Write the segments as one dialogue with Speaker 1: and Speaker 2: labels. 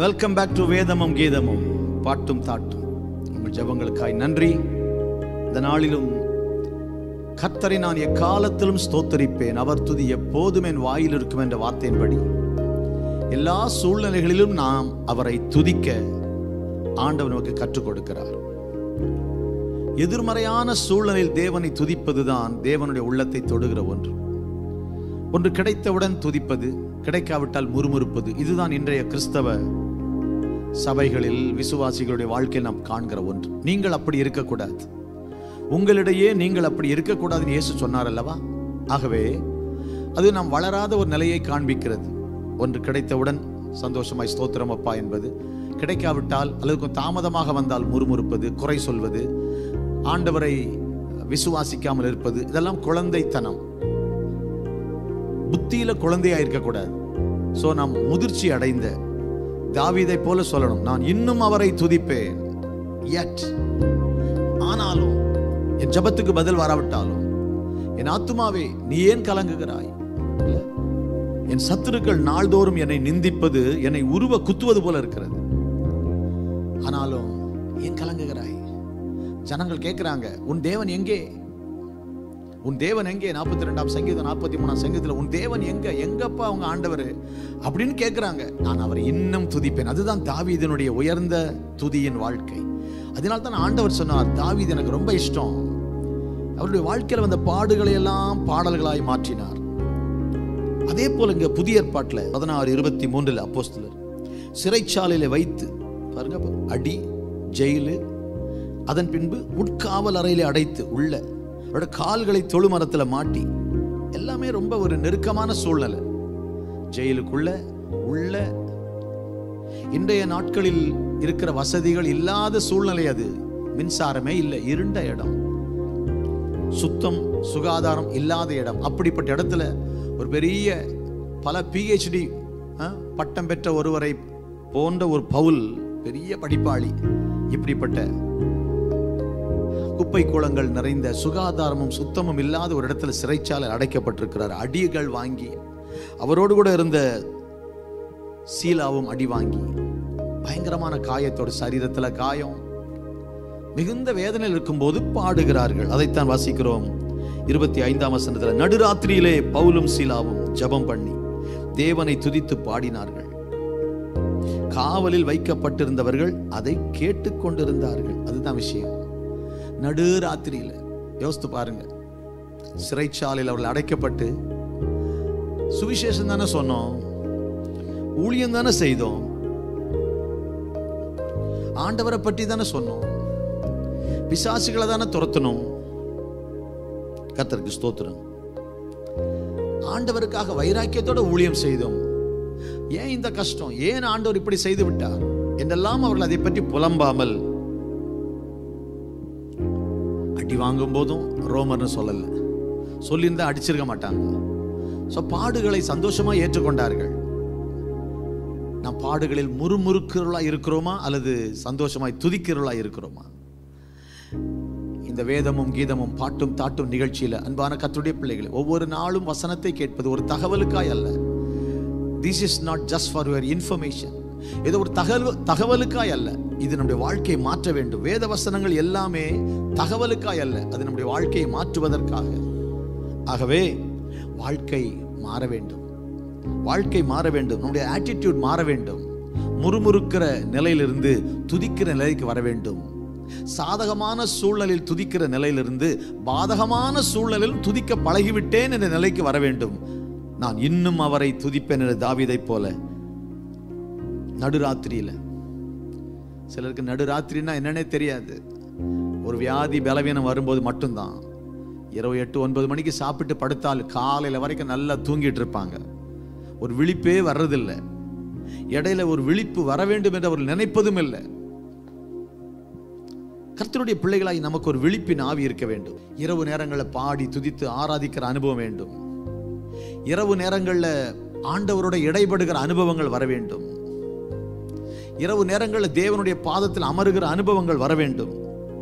Speaker 1: Welcome back to வேதமும் கீதமும் பாட்டும் தாட்டும். உங்கள் ஜெபங்களுக்காய் நன்றி. இந்த நாளிலும் கர்த்தரை நான் எக்காலத்திலும் ஸ்தோத்தரிப்பேன், அவர் துதி எப்போதும் என் வாயில் இருக்கும் என்ற வார்த்தையின்படி எல்லா சூழ்நிலைகளிலும் நாம் அவரை துதிக்க ஆண்டவர் நமக்கு கற்றுக் கொடுக்கிறார். எதிர்மறையான சூழ்நிலையில் தேவனை துதிப்பதுதான் தேவனுடைய உள்ளத்தை தொடுகிற ஒன்று. ஒன்று கிடைத்தவுடன் துதிப்பது, கிடைக்காவிட்டால் முறுமுறுப்பது. இதுதான் இன்றைய கிறிஸ்தவ சபைகளில் விசுவாசிகளுடைய வாழ்க்கையில் நாம் காண்கிற ஒன்று. நீங்கள் அப்படி இருக்கக்கூடாது. உங்களிடையே நீங்கள் அப்படி இருக்கக்கூடாதுன்னு இயேசு சொன்னார் அல்லவா? ஆகவே அது நாம் வளராத ஒரு நிலையை காண்பிக்கிறது. ஒன்று கிடைத்தவுடன் சந்தோஷமாய் ஸ்தோத்திரம் அப்பா என்பது, கிடைக்காவிட்டால் அல்லது தாமதமாக வந்தால் முறுமுறுப்பது, குறை சொல்வது, ஆண்டவரை விசுவாசிக்காமல் இருப்பது, இதெல்லாம் குழந்தைத்தனம். புத்தியில குழந்தையா இருக்கக்கூடாது. சோ நாம் முதிர்ச்சி அடைந்த தாவீதை போல சொல்லணும், நான் இன்னும் அவரை துதிப்பேன். ஆனாலும் என் ஜெபத்துக்கு பதில் வராவிட்டாலும் என் ஆத்துமாவே நீ ஏன் கலங்குகிறாய்? என் சத்துருக்கள் நாள்தோறும் என்னை நிந்திப்பது என்னை உருவ குத்துவது போல இருக்கிறது. ஆனாலும் ஏன் கலங்குகிறாய்? ஜனங்கள் கேட்கிறாங்க, உன் தேவன் எங்கே? உன் தேவன் எங்கே? 42ஆம் சங்கீதம் 43ஆம் சங்கீதத்தில் உன் தேவன் எங்க? எங்கப்பா உங்க ஆண்டவர் அப்படின்னு கேட்கிறாங்க. நான் அவரை இன்னும் துதிப்பேன். அதுதான் தாவீதினுடைய உயர்ந்த துதியின் வாழ்க்கை. அதனால தான் ஆண்டவர் சொன்னார், தாவீது எனக்கு ரொம்ப இஷ்டம். அவருடைய வாழ்க்கையில் வந்த பாடுகளை எல்லாம் பாடல்களாய் மாற்றினார். அதே போல இங்க புதிய ஏற்பாட்டில் 16:23 அப்போஸ்தலர் சிறைச்சாலையில வைத்து பாருங்க, அடி, ஜெயிலு, அதன் பின்பு உட்காவல் அறையிலே அடைத்து உள்ள அவருடைய கால்களை தொழுமரத்தில் மாட்டி, எல்லாமே ரொம்ப ஒரு நெருக்கமான சூழ்நிலை. ஜெயிலுக்குள்ள உள்ள இன்றைய நாட்களில் இருக்கிற வசதிகள் இல்லாத சூழ்நிலை. அது மின்சாரமே இல்லை, இருண்ட இடம், சுத்தம் சுகாதாரம் இல்லாத இடம். அப்படிப்பட்ட இடத்துல ஒரு பெரிய பல PhD பட்டம் பெற்ற ஒருவரை போன்ற ஒரு பவுல், பெரிய படிப்பாளி, இப்படிப்பட்ட குப்பை கூளங்கள் நிறைந்த சுகாதாரமும் சுத்தமும் இல்லாத ஒரு இடத்துல சிறைச்சாலை அடைக்கப்பட்டிருக்கிறார். அடிகள் வாங்கி, அவரோடு கூட இருந்த சீலாவும் அடி வாங்கி, பயங்கரமான காயத்தோடு, சரீரத்துல காயம், மிகுந்த வேதனையில் இருக்கும்போது பாடுகிறார்கள். அதைத்தான் வாசிக்கிறோம் 25ஆம் வசனத்துல. நடுராத்திரியிலே பவுலும் சீலாவும் ஜெபம் பண்ணி தேவனை துதித்து பாடினார்கள். காவலில் வைக்கப்பட்டிருந்தவர்கள் அதை கேட்டுக்கொண்டிருந்தார்கள். அதுதான் விஷயம். நடுராத்திரியில யோசித்து பாருங்க, சிறைச்சாலையில் அவர்கள் அடைக்கப்பட்டு சுவிசேஷம் தானே சொன்னோம், ஊழியம் தானே செய்தோம், ஆண்டவரை பற்றி தானே சொன்னோம், பிசாசுகளை தானே துரத்தணும். கர்த்தருக்கு ஸ்தோத்திரம். ஆண்டவருக்காக வைராக்கியத்தோட ஊழியம் செய்தோம். ஏன் இந்த கஷ்டம்? ஏன் ஆண்டவர் இப்படி செய்து விட்டார் என்றெல்லாம் அவர்கள் அதை பற்றி புலம்பாமல், அடி வாங்கும் போதும் ரோமர்னு சொல்லல, சொல்லியிருந்தா அடிச்சிருக்க மாட்டாங்க. பாடுகளை சந்தோஷமா ஏற்றுக்கொண்டார்கள். நாம் பாடுகளில் முறுமுறுக்கிறவர்களா இருக்கிறோமா அல்லது சந்தோஷமாய் துதிக்கிறவர்களா இருக்கிறோமா? இந்த வேதமும் கீதமும் பாட்டும் தாட்டும் நிகழ்ச்சியில அன்பான கர்த்தருடைய பிள்ளைகளை, ஒவ்வொரு நாளும் வசனத்தை கேட்பது ஒரு தகவலுக்காய் அல்ல. This is not just for your information. இது ஒரு தகவலுக்காய் அல்ல. இது நம்முடைய வாழ்க்கையை மாற்ற வேண்டும். வேத வசனங்கள் எல்லாமே தகவலுக்காய் அல்ல, அது நம்முடைய வாழ்க்கையை மாற்றுவதற்காக. ஆகவே வாழ்க்கை மாற வேண்டும், வாழ்க்கை மாற வேண்டும், நம்முடைய ஆட்டிடியூட் மாற வேண்டும். முறுமுறுக்கிற நிலையிலிருந்து துதிக்கிற நிலைக்கு வர வேண்டும். சாதகமான சூழ்நிலையில் துதிக்கிற நிலையிலிருந்து பாதகமான சூழ்நிலையில் துதிக்க பழகிவிட்டேன் என்ற நிலைக்கு வர வேண்டும். நான் இன்னும் அவரை துதிப்பேன் என்ற தாவீதை போல. நடுராத்திரியில, சிலருக்கு நடுராத்திரின்னா என்னன்னே தெரியாது. ஒரு வியாதி பலவீனம் வரும்போது மட்டும்தான். இரவு 8-9 மணிக்கு சாப்பிட்டு படுத்தால் காலையில வரைக்கும் நல்லா தூங்கிட்டு இருப்பாங்க. ஒரு விழிப்பே வர்றதில்லை. இடையில ஒரு விழிப்பு வர வேண்டும் என்று அவர் நினைப்பதும் இல்லை. கர்த்தருடைய பிள்ளைகளாய் நமக்கு ஒரு விழிப்பின் ஆவி இருக்க வேண்டும். இரவு நேரங்களில் பாடி துதித்து ஆராதிக்கிற அனுபவம் வேண்டும். இரவு நேரங்களில் ஆண்டவரோட இடைபடுகிற அனுபவங்கள் வர வேண்டும். இரவு நேரங்களில் தேவனுடைய பாதத்தில் அமருகிற அனுபவங்கள் வர வேண்டும்.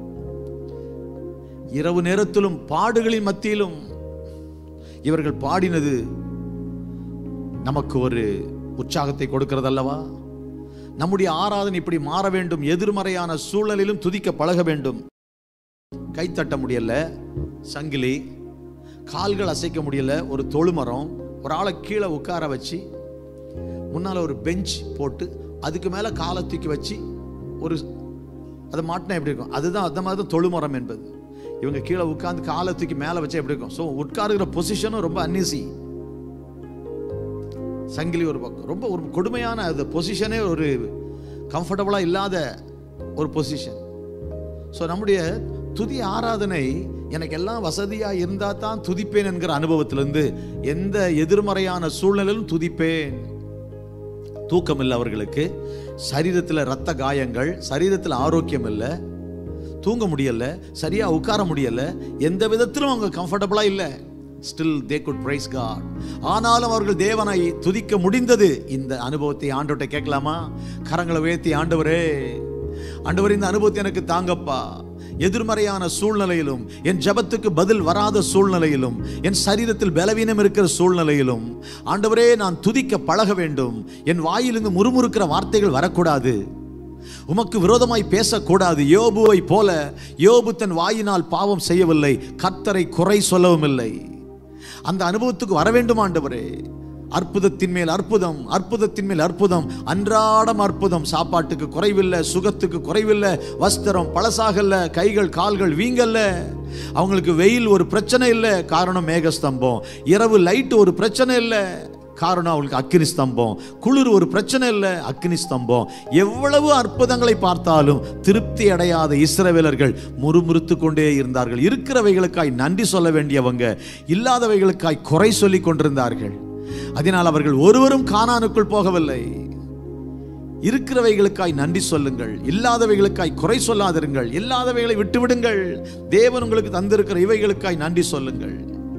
Speaker 1: இரவு நேரத்திலும் பாடுகளின் மத்தியிலும் இவர்கள் பாடினது நமக்கு ஒரு உற்சாகத்தை கொடுக்கிறது அல்லவா? நம்முடைய ஆராதனை இப்படி மாற வேண்டும். எதிர்மறையான சூழலிலும் துதிக்க பழக வேண்டும். கைத்தட்ட முடியல, சங்கிலி, கால்கள் அசைக்க முடியல, ஒரு தொழுமரம், ஒரு ஆளை கீழே உட்கார வச்சு முன்னால் ஒரு பெஞ்ச் போட்டு அதுக்கு மேலே காலை தூக்கி வச்சு ஒரு அதை மாட்டினா எப்படி இருக்கும்? அதுதான் அந்த மாதிரி தான் தொழுமரம் என்பது. இவங்க கீழே உட்காந்து காலை தூக்கி மேலே வச்சா எப்படி இருக்கும்? ஸோ உட்காருகிற பொசிஷனும் ரொம்ப அன்ஈசி. சங்கிலி ஒரு பக்கம், ரொம்ப ஒரு கொடுமையான அந்த பொசிஷனே ஒரு கம்ஃபர்டபுளாக இல்லாத ஒரு பொசிஷன். ஸோ நம்முடைய துதி ஆராதனை எனக்கு எல்லாம் வசதியாக இருந்தால் தான் துதிப்பேன் என்கிற அனுபவத்திலிருந்து எந்த எதிர்மறையான சூழ்நிலையிலும் துதிப்பேன். தூக்கம் இல்லை அவர்களுக்கு, சரீரத்தில் இரத்த காயங்கள், சரீரத்தில் ஆரோக்கியம் இல்லை, தூங்க முடியல, சரியா உட்கார முடியல, எந்த விதத்திலும் அவங்க கம்ஃபர்டபுளா இல்லை. Still they could praise God. ஆனாலும் அவர்கள் தேவனை துதிக்க முடிந்தது. இந்த அனுபவத்தை ஆண்டவர்கிட்ட கேட்கலாமா? கரங்களை உயர்த்தி, ஆண்டவரே, ஆண்டவரே, இந்த அனுபவத்தை எனக்கு தாங்கப்பா. எதிர்மறையான சூழ்நிலையிலும், என் ஜெபத்துக்கு பதில் வராத சூழ்நிலையிலும், என் சரீரத்தில் பலவீனம் இருக்கிற சூழ்நிலையிலும் ஆண்டவரே நான் துதிக்க பழக வேண்டும். என் வாயிலிருந்து முறுமுறுக்கிற வார்த்தைகள் வரக்கூடாது, உமக்கு விரோதமாய் பேசக்கூடாது. யோபுவை போல யோபு தன் வாயினால் பாவம் செய்யவில்லை, கர்த்தரை குறை சொல்லவும் இல்லை. அந்த அனுபவத்துக்கு வர வேண்டும் ஆண்டவரே. அற்புதத்தின் மேல் அற்புதம், அற்புதத்தின் மேல் அற்புதம், அன்றாடம் அற்புதம். சாப்பாட்டுக்கு குறைவில்லை, சுகத்துக்கு குறைவில்லை, வஸ்திரம் பழசாகல்ல, கைகள் கால்கள் வீங்கல்ல, அவங்களுக்கு வெயில் ஒரு பிரச்சனை இல்லை, காரணம் மேகஸ்தம்பம். இரவு லைட் ஒரு பிரச்சனை இல்லை, காரணம் அவங்களுக்கு அக்கினி ஸ்தம்பம். குளிர் ஒரு பிரச்சனை இல்லை, அக்கினி ஸ்தம்பம். எவ்வளவு அற்புதங்களை பார்த்தாலும் திருப்தி அடையாத இஸ்ரவேலர்கள் முறுமுறுத்து கொண்டே இருந்தார்கள். இருக்கிறவைகளுக்காய் நன்றி சொல்ல வேண்டியவங்க இல்லாதவைகளுக்காய் குறை சொல்லி கொண்டிருந்தார்கள். அதனால் அவர்கள் ஒருவரும் கானானுக்குள் போகவில்லை. இருக்கிறவைகளுக்காய் நன்றி சொல்லுங்கள், இல்லாதவைகளுக்காய் குறை சொல்லாதிருங்கள். இல்லாதவைகளை விட்டுவிடுங்கள். தேவன் உங்களுக்கு தந்திருக்கிற இவைகளுக்காய் நன்றி சொல்லுங்கள்.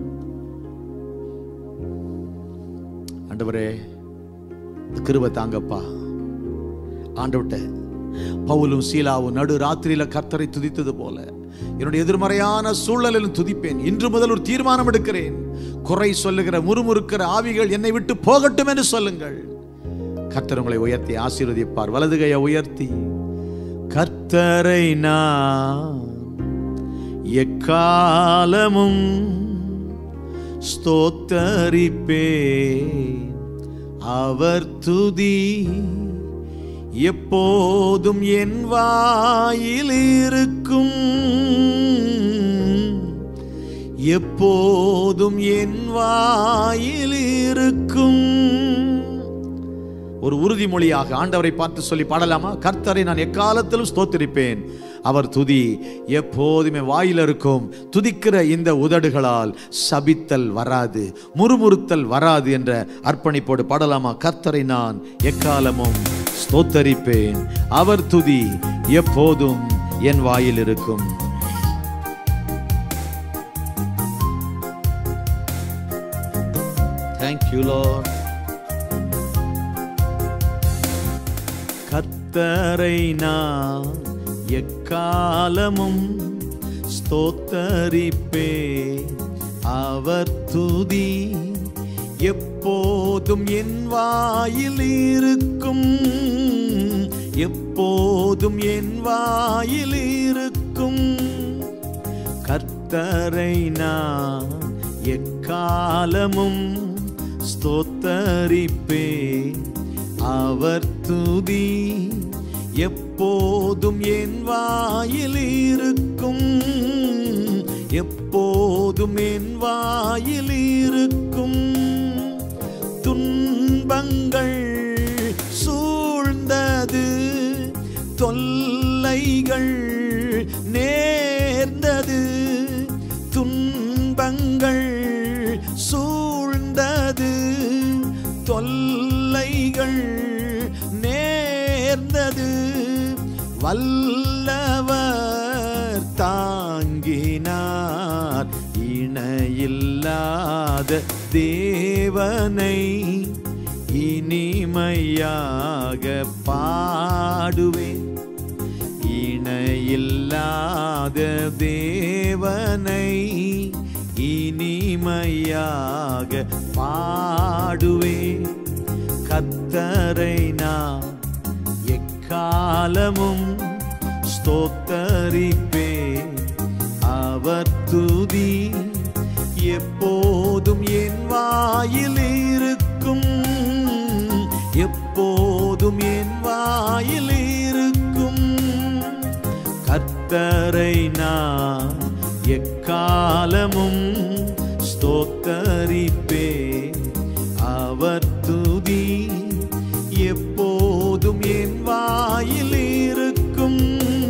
Speaker 1: ஆண்டவரே, கிருபை தாங்கப்பா. ஆண்டவர்ட்ட பவுலும் சீலாவும் நடு ராத்திரியில கர்த்தரை துதித்தது போல என்னுடைய எதிர்மறையான சூழலிலும் துதிப்பேன். இன்று முதல் ஒரு தீர்மானம் எடுக்கிறேன். குறை சொல்லுகிற முறுமுறுக்கிற ஆவிகள் என்னை விட்டு போகட்டும் என்று சொல்லுங்கள். கர்த்தர் உங்களை உயர்த்தி ஆசீர்வதிப்பார். வலது கையை உயர்த்தி, கர்த்தரை நான் எக்காலமும் ஸ்தோத்தரிப்பேன். அவர் துதி எப்போதும் என் வாயில் இருக்கும், எப்போதும் என் வாயில் இருக்கும். ஒரு உறுதிமொழியாக ஆண்டவரை பார்த்து சொல்லி பாடலாமா? கர்த்தரை நான் எக்காலத்திலும் ஸ்தோத்திரிப்பேன், அவர் துதி எப்போதுமே வாயில் இருக்கும். துதிக்கிற இந்த உதடுகளால் சபித்தல் வராது, முறுமுறுத்தல் வராது என்ற அர்ப்பணிப்போடு பாடலாமா? கர்த்தரை நான் எக்காலமும் ஸ்தோத்தரிப்பேன், அவர் துதி எப்போதும் என் வாயில் இருக்கும். Thank you Lord. கர்த்தரை நான் எக்காலமும் ஸ்தோத்தரிப்பேன், அவர் துதி எப்போதும் என் வாயில் இருக்கும், எப்போதும் என் வாயில் இருக்கும். கர்த்தரை நான் எக்காலமும் ஸ்தோத்தரிப்பேன், அவர் துதி எப்போதும் என் வாயில் இருக்கும், எப்போதும் என் வாயில் இருக்கும். துன்பங்கள் சூழ்ந்தது, தொல்லைகள் நேர்ந்தது, துன்பங்கள் சூழ்ந்தது, தொல்லைகள் நேர்ந்தது, வல்லவர் தாங்கினார், இணையில்லாத தேவனை இனிமையாக பாடுவேன், இணையில்லாத தேவனை இனிமையாக பாடுவேன். கர்த்தரை நான் எக்காலமும் ஸ்தோத்தரிப்பே. அவர் துதி எப்போதும் என் வாயில் இருக்கும், எப்போதும் என் வாயில் இருக்கும். கர்த்தரை நான் எக்காலமும் ஸ்தோத்தரிப்பே. அவர் துதி எப்போதும் என் வாயில் இருக்கும்,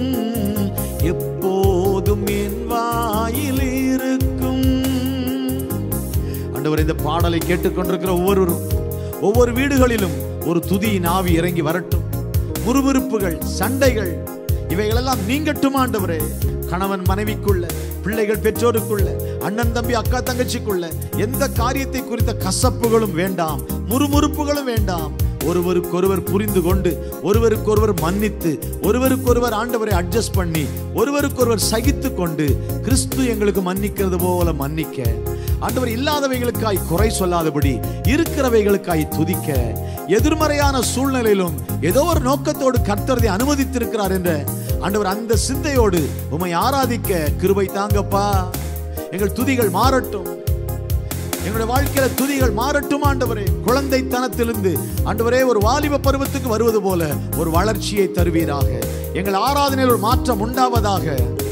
Speaker 1: எப்போதும் என் வாயில் இருக்கும். ஆண்டவர், இந்த பாடலை கேட்டுக்கொண்டிருக்கிற ஒவ்வொரு வீடுகளிலும் ஒரு துதியின் ஆவி இறங்கி வரட்டும். முறுமுறுப்புகள், சண்டைகள் இவைகளெல்லாம் நீங்கட்டும் ஆண்டவரே. கணவன் மனைவிக்குள்ள, பிள்ளைகள் பெற்றோருக்குள்ள, அண்ணன் தம்பி அக்கா தங்கச்சிக்குள்ள எந்த காரியத்தை குறித்த கசப்புகளும் வேண்டாம், முறுமுறுப்புகளும் வேண்டாம். ஒருவருக்கொருவர் புரிந்து கொண்டு, ஒருவருக்கொருவர் மன்னித்து, ஒருவருக்கொருவர் ஆண்டவரை அட்ஜஸ்ட் பண்ணி, ஒருவருக்கொருவர் சகித்து கொண்டு, கிறிஸ்து எங்களுக்கு மன்னிக்கிறது போல மன்னிக்க ஆண்டவர், இல்லாதவைகளுக்காய் குறை சொல்லாதபடி இருக்கிறவைகளுக்காய் துதிக்க, எதிர்மறையான சூழ்நிலையிலும் ஏதோ ஒரு நோக்கத்தோடு கர்த்தரை அனுமதித்திருக்கிறார் என்ற ஆண்டவர் அந்த சிந்தையோடு உம்மை ஆராதிக்க கிருபை தாங்கப்பா. எங்கள் துதிகள் மாறட்டும், எங்களுடைய வாழ்க்கையில துதிகள் மாறட்டும் ஆண்டவரே. குழந்தைத்தனத்திலிருந்து ஆண்டவரே ஒரு வாலிப பருவத்துக்கு வருவது போல ஒரு வளர்ச்சியை தருவீராக. எங்கள் ஆராதனையில் ஒரு மாற்றம் உண்டாவதாக.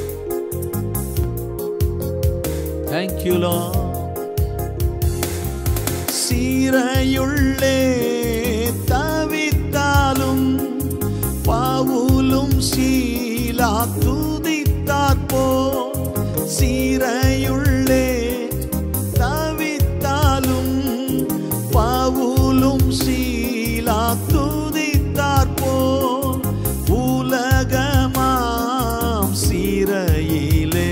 Speaker 1: Thank you Lord. சீரையுள்ளே தவித்தாலும் பவுலும் சீலா துதித்தார் போ. சீரையுள்ளே தவித்தாலும் பவுலும் சீலா துதித்தார் போ. உலகமாம் சீரையிலே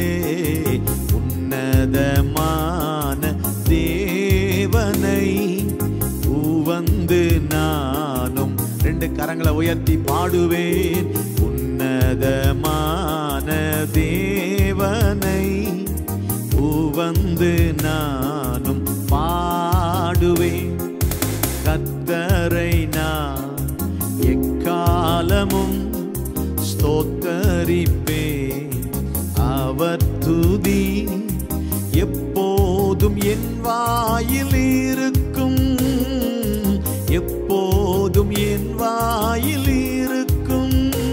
Speaker 1: உன்னதமான தேவனை உவந்து நானும் ரெண்டு கரங்களை உயர்த்தி பாடுவேன். உன்னதமான தேவனை உவந்து நானும் பாடுவேன். கர்த்தரை நான் எக்காலமும் ஸ்தோத்தரிப்பேன். அவர் துதி எப்போதும் என் வாயில் இருக்கும், எப்போதும் என் வாயில் இருக்கும்.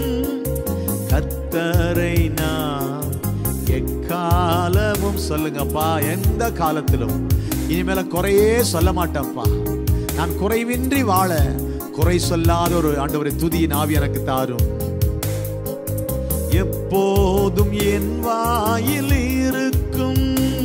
Speaker 1: கர்த்தரை நான் எக்காலமும் சொல்லுங்கப்பா, எந்த காலத்திலும் இனிமேல குறையே சொல்ல மாட்டேன்ப்பா. நான் குறைவின்றி வாழ குறை சொல்லாத ஒரு ஆண்டவரை துதியின் ஆவி எனக்கு தாரும். எப்போதும் என் வாயில் இருக்கும்,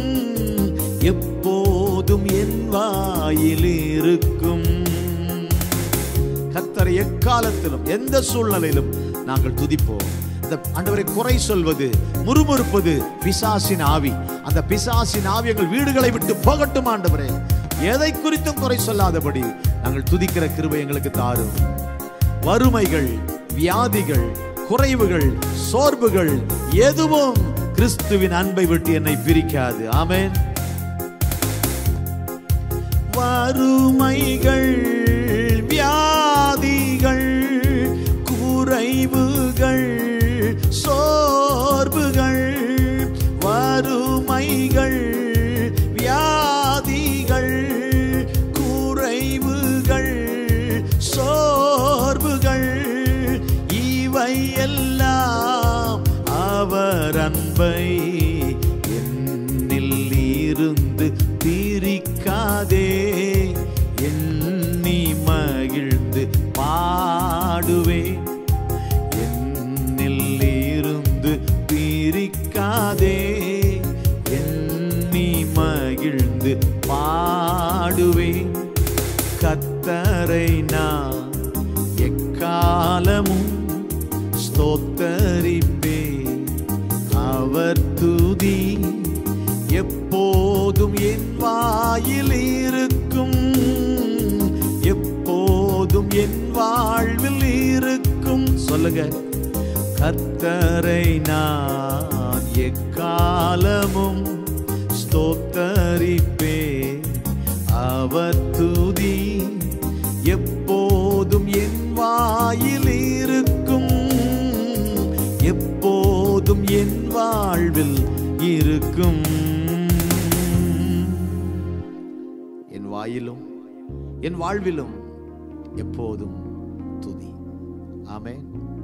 Speaker 1: எப்போதும் என் வாயில் இருக்கும். கர்த்தரை எக்காலத்திலும் எந்த சூழ்நிலையிலும் நாங்கள் துதிப்போம். அந்த ஆண்டவரை குறை சொல்வது, முறுமுறுப்பது பிசாசின் ஆவி. அந்த பிசாசின் ஆவி எங்கள் வீடுகளை விட்டு போகட்டும் ஆண்டவரே. எதை குறித்தும் குறை சொல்லாதபடி நாங்கள் துதிக்கிற கிருபை எங்களுக்கு தாரும். வறுமைகள், வியாதிகள், குறைவுகள், சோர்வுகள் எதுவும் கிறிஸ்துவின் அன்பை விட்டு என்னை பிரிக்காது. ஆமென். வறுமைகள், வியாதிகள், குறைவுகள், சோர்வுகள், வறுமைகள், வியாதிகள், குறைவுகள், சோர்வுகள் இவை எல்லாம் அவர் அன்பை என்னில் இருந்து பிரிக்காதே. எண்ணி மகிழ்ந்து பாடுவேன். என்னில் இருந்து பிரிக்காதே. எண்ணி மகிழ்ந்து பாடுவேன். கர்த்தரை நான் எக்காலமும் ஸ்தோத்தரிப்பேன். அவர் துதி எப்போதும் என் வாயில் இருக்கும், எப்போதும் என் வாழ்வில் இருக்கும். சொல்லுங்க. கர்த்தரை நான் எக்காலமும் ஸ்தோத்தரிப்பேன். அவர் துதி எப்போதும் என் வாயில் இருக்கும், என் வாழ்வில் இருக்கும். என் வாயிலும் என் வாழ்விலும் எப்போதும் துதி. ஆமென்.